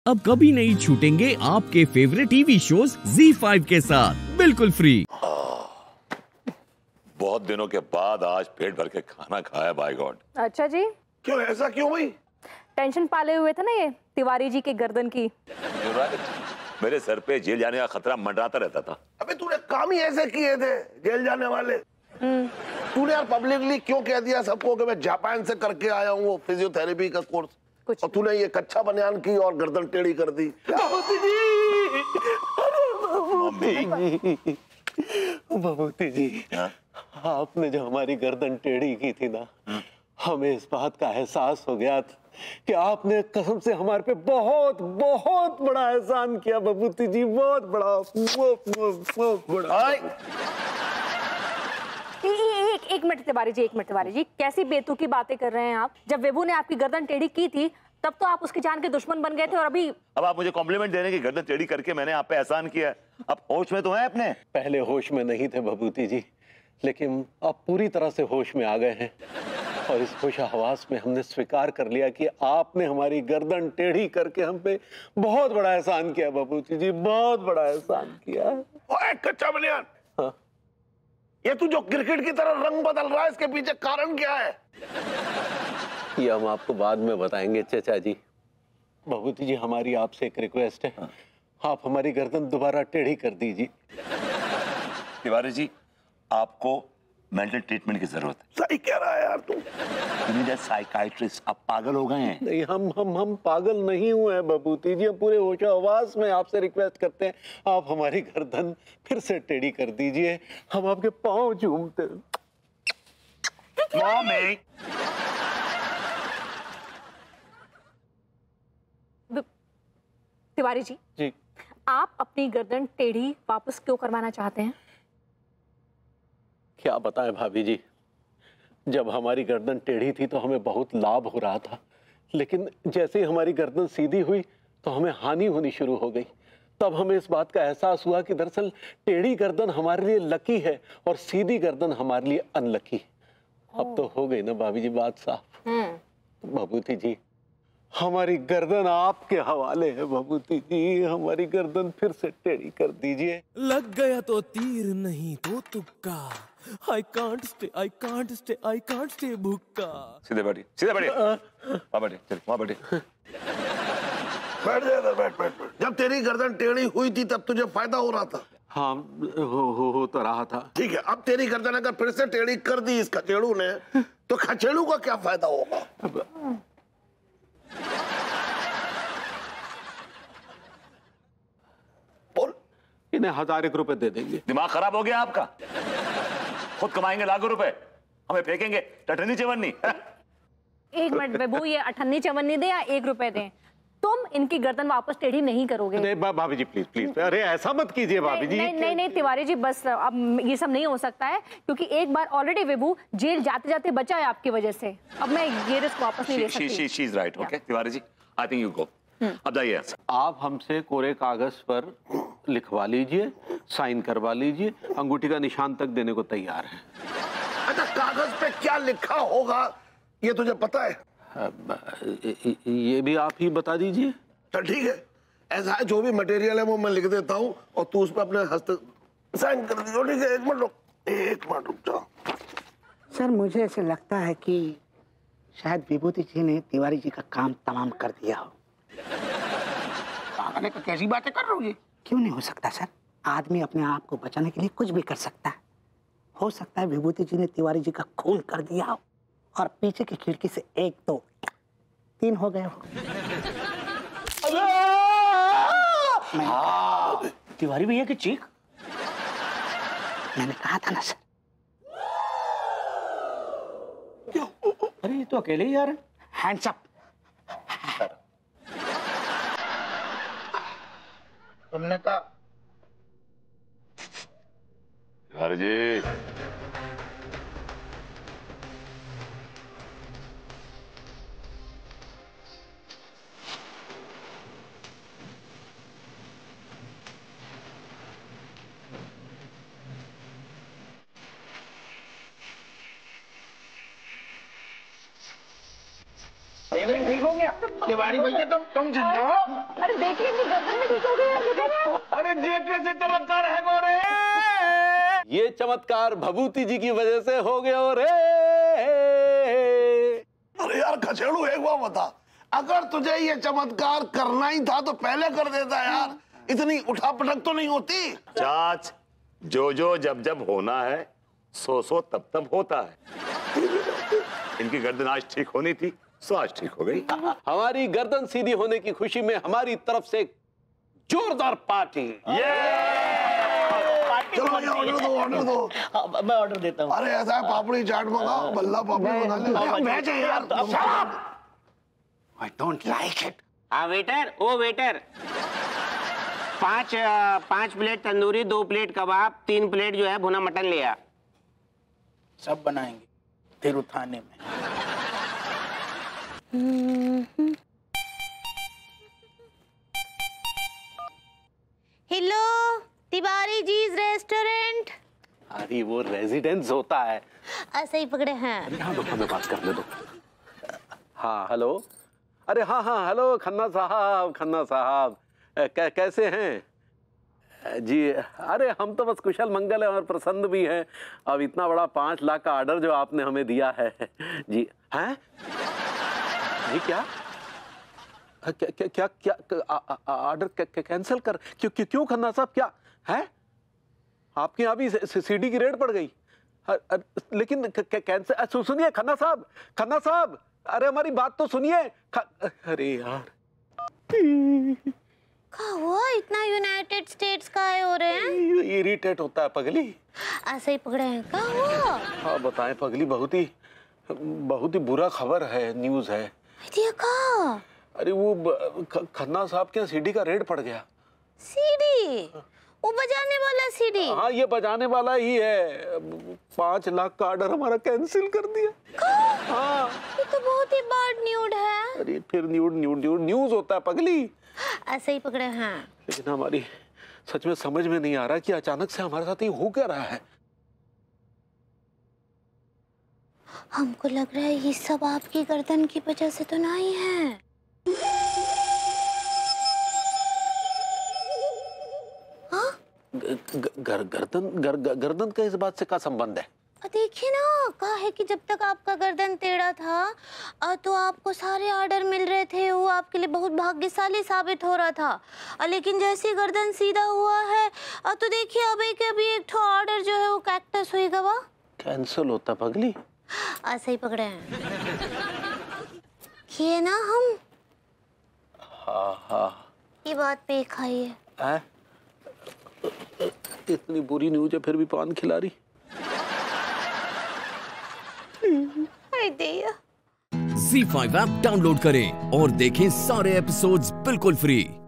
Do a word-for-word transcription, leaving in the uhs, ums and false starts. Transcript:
अब कभी नहीं छूटेंगे आपके favourite TV shows Zee five के साथ बिल्कुल फ्री। बहुत दिनों के बाद आज पेट भर के खाना खाया बाय गॉड। अच्छा जी, क्यों ऐसा क्यों भाई? टेंशन पाले हुए थे ना ये तिवारी जी के गर्दन की। right. मेरे सर पे जेल जाने का खतरा मंडराता रहता था। अबे तूने काम ही ऐसे किए थे जेल जाने वाले। तूने यार पब्लिकली क्यों कह दिया सबको कि मैं जापान से करके आया हूँ वो फिजियोथेरेपी का कोर्स, और तूने ये कच्चा बनियान की और गर्दन टेढ़ी कर दी। भभूति जी, आपने जो हमारी गर्दन टेढ़ी की थी ना, हमें इस बात का एहसास हो गया था कि आपने कसम से हमारे पे बहुत बहुत बड़ा एहसान किया भभूति जी, बहुत बड़ा बहुत, बहुत, बहुत बड़ा। एक एक मिनट तिवारी जी, एक मिनट तिवारी जी, कैसी बेतुकी बातें कर रहे हैं आप? जब विभू ने आपकी गर्दन टेढ़ी की थी तब तो आप उसकी जान के दुश्मन बन गए थे, और अभी अब आप मुझे कॉम्प्लीमेंट देने की गर्दन टेढ़ी करके मैंने आप पे एहसान किया। अब होश में तो हैं अपने? पहले होश में नहीं थे भभूति जी, लेकिन अब पूरी तरह से होश में आ गए हैं, और इस होश हवास में हमने स्वीकार कर लिया कि आपने हमारी गर्दन टेढ़ी करके हम पे बहुत बड़ा एहसान किया भभूति जी, बहुत बड़ा एहसान किया। ओए कच्चा बनियान, हाँ? ये तू जो क्रिकेट की तरह रंग बदल रहा है, इसके पीछे कारण क्या है? ये हम आपको बाद में बताएंगे चचा जी। भभूति जी, हमारी आपसे एक रिक्वेस्ट है, आप हमारी गर्दन दोबारा टेढ़ी कर दीजिए। तिवारी जी, आपको मेंटल ट्रीटमेंट की जरूरत है। सही कह रहा है यार तू। You need a psychiatrist। आप पागल हो गए हैं। नहीं, हम हम हम पागल नहीं हुए हैं भभूति जी, हम पूरे होश-ओ-हवास में आपसे रिक्वेस्ट करते हैं, आप हमारी गर्दन फिर से टेढ़ी कर दीजिए, हम आपके पाँव चूमते हैं। मम्मी, तिवारी जी जी, आप अपनी गर्दन टेढ़ी वापस क्यों करवाना चाहते हैं? क्या बताएं भाभी जी, जब हमारी गर्दन टेढ़ी थी तो हमें बहुत लाभ हो रहा था, लेकिन जैसे ही हमारी गर्दन सीधी हुई तो हमें हानि होनी शुरू हो गई। तब हमें इस बात का एहसास हुआ कि दरअसल टेढ़ी गर्दन हमारे लिए लकी है और सीधी गर्दन हमारे लिए अनलकी। अब तो हो गई ना भाभी जी बात साफ। भभूति जी, हमारी गर्दन आपके हवाले है भभूति जी, हमारी गर्दन फिर से टेढ़ी कर दीजिए। लग गया तो तीर नहीं तो तुक्का, I can't stay, I can't stay, I can't stay भुक्का। सीधे बैठिए, सीधे बैठिए, वहाँ बैठिए, चलिए वहाँ बैठिए। बैठ जा इधर, बैठ बैठ बैठ। जब तेरी गर्दन टेढ़ी हुई थी तब तुझे फायदा हो रहा था। हाँ, हो, हो, हो तो रहा था। ठीक है, अब तेरी गर्दन अगर फिर से टेढ़ी कर दी इस खचेड़ू ने, तो खचेड़ू का क्या फायदा होगा? बोल। इन्हें हजार एक रुपए दे देंगे। दिमाग खराब हो गया आपका? खुद कमाएंगे लाखों रुपए, हमें फेंकेंगे टटनी चवन्नी। एक मिनट विभू, ये अठन्नी चवन्नी दे या एक रुपए दे, तुम इनकी गर्दन वापस टेढ़ी नहीं करोगे। नहीं भाभी जी, प्लीज प्लीज, अरे ऐसा मत कीजिए भाभी जी। नहीं नहीं नहीं तिवारी जी, बस अब ये सब नहीं हो सकता है, क्योंकि एक बार ऑलरेडी विभू जेल जाते जाते बचा है आपकी वजह से। अब मैं ये रिस्क वापस नहीं ले सकती। She she is right. Okay Tiwari ji, I think you go. अब जाइए। आप हमसे कोरे कागज पर लिखवा लीजिए, साइन करवा लीजिए, अंगूठी का निशान तक देने को तैयार है। अच्छा, कागज पे क्या लिखा होगा ये तुझे पता है? ये भी आप ही बता दीजिए। चल ठीक है, ऐसा है, जो भी मटेरियल है वो मैं लिख देता हूँ और तू उस पर अपने हस्त साइन कर दीजिए। ठीक है, एक मिनट रुक, एक मिनट रुक जाओ। सर, मुझे ऐसे लगता है कि शायद विभूति जी ने तिवारी जी का काम तमाम कर दिया हो। पागल है, कैसी बातें कर रहे हो? क्यों नहीं हो सकता सर? आदमी अपने आप को बचाने के लिए कुछ भी कर सकता है। हो सकता है विभूति जी ने तिवारी जी का खून कर दिया हो और पीछे की खिड़की से एक दो तीन हो गए हो। हाँ। तिवारी भैया की चीख, मैंने कहा था ना सर। अरे ये तो अकेले ही आ रहे। Hands up. तुमने कहा तिवारी जी, ठीक हो गया? तिवारी भैया तुम तुम जाओ। अरे देखिए गर्दन में ठीक हो गया। अरे ये कैसे चमत्कार है गोरे? ये चमत्कार भभूति जी की वजह से हो गया रे। अरे यार खचेड़ू एक बार बता, अगर तुझे ये चमत्कार करना ही था तो पहले कर देता यार, इतनी उठा पटक तो नहीं होती। चाच, जो जो जब जब होना है सो सो तब तब होता है। इनकी गर्दन आज ठीक होनी थी, सो आज ठीक हो गई। हमारी गर्दन सीधी होने की खुशी में हमारी तरफ से जोरदार पार्टी। चलो भैया ऑर्डर दो, ऑर्डर दो। हाँ, मैं ऑर्डर देता हूँ। अरे ऐसा है पापड़ी चाट मंगाओ, बल्ला पापड़ी मंगा ले। मैं चाहिए यार। I don't like it. हाँ वेटर, ओ वेटर, पांच पांच प्लेट तंदूरी, दो प्लेट कबाब, तीन प्लेट जो है भुना मटन ले आ। सब बनाएंगे तिरुथाने में। Hello, Tiwari ji's restaurant. अरे वो रेजिडेंस होता है। ऐसे ही पकड़े हैं। अरे हाँ, दो हमें बात करने दो। हाँ हेलो, अरे हाँ हाँ हेलो खन्ना साहब, खन्ना साहब कै, कैसे हैं जी? अरे हम तो बस कुशल मंगल है और प्रसन्न भी हैं। अब इतना बड़ा पाँच लाख का ऑर्डर जो आपने हमें दिया है जी। हैं जी? क्या क्या क्या क्या ऑर्डर कैंसिल कर? क्यों क्यों क्यों खन्ना साहब, क्या है? आपके यहाँ भी सीडी की रेट बढ़ गई? लेकिन कैंसिल, सुनिए खन्ना साहब, खन्ना साहब, अरे हमारी बात तो सुनिए। अरे यार क्या हुआ, इतना यूनाइटेड स्टेट्स का आए हो रहे हैं? इरिटेट होता है पगली। ऐसे ही पकड़े हैं, क्या हुआ? हाँ बताएं पगली, बहुत ही बहुत ही बुरा खबर है, न्यूज़ है। देखा? अरे वो खन्ना साहब के सीडी का रेट पड़ गया। सीडी? वो बजाने वाला सीडी? हाँ ये बजाने वाला ही है। पाँच लाख का ऑर्डर हमारा कैंसिल कर दिया। हाँ ये तो बहुत ही बैड न्यूज़ है। अरे फिर न्यूज़ न्यूज़ न्यूज़ न्यूज़ होता है पगली। ऐसे ही पकड़े हैं। लेकिन हमारी सच में समझ में नहीं आ रहा कि अचानक से हमारे साथ ये हो क्या रहा है। हमको लग रहा है ये सब आपकी गर्दन की वजह से तो नहीं है। हाँ? गर, गर्दन गर, गर्दन का इस बात से क्या संबंध है? देखिए ना, कहा है कि जब तक आपका गर्दन टेढ़ा था तो आपको सारे ऑर्डर मिल रहे थे, वो आपके लिए बहुत भाग्यशाली साबित हो रहा था। लेकिन जैसे गर्दन सीधा हुआ है तो देखिए अब एक अभी एक ठो ऑर्डर जो है वो कैक्टस हुई गवा कैंसिल होता पगली। ऐसे ही पकड़े हैं किए ना हम। हाँ हाँ ये बात पे खाइए। इतनी बुरी न्यूज़ है फिर भी पान खिला रही। ज़ी फाइव ऐप डाउनलोड करें और देखें सारे एपिसोड्स बिल्कुल फ्री।